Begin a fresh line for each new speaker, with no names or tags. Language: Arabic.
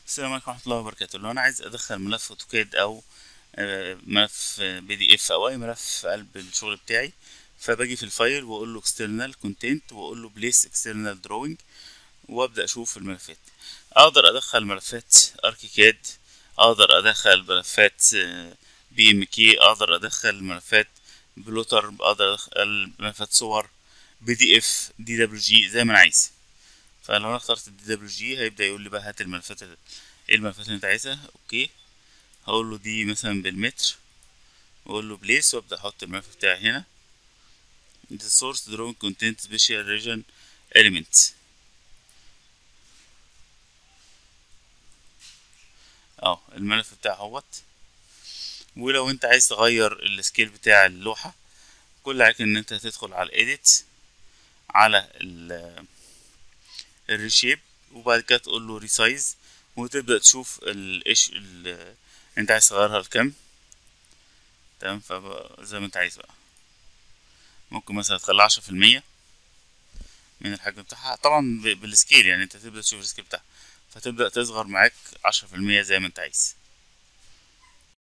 السلام عليكم ورحمة الله وبركاته. لو أنا عايز أدخل ملف أوتوكاد أو ملف PDF أو أي ملف في قلب الشغل بتاعي، فباجي في الفايل وأقول له external content وأقول له place external drawing وأبدأ أشوف الملفات. أقدر أدخل ملفات أركيكاد، أقدر أدخل ملفات BMK، أقدر أدخل ملفات بلوتر، أقدر أدخل ملفات صور PDF DWG زي ما أنا عايز. فلو انا اخترت DWG هيبدأ يقول لي بقى هات الملفات ايه الملفات اللي انت عايزها. اوكي، هقول له دي مثلا بالمتر واقول له بليس وابدأ احط الملف بتاعي هنا. The source drawing content special region element الملف بتاعه اهوت. ولو انت عايز تغير السكيل بتاع اللوحة، كل عليك ان انت هتدخل على الايديت، على الريشيب، وبعد كده تقول له ريسايز وتبدأ تشوف ايش انت عايز تغيرها لكام. تمام، فزي ما انت عايز بقى. ممكن مثلا تخليها 10% من الحجم بتاعها، طبعا بالسكيل، يعني انت تبدأ تشوف السكيل بتاعها فتبدأ تصغر معاك 10% زي ما انت عايز.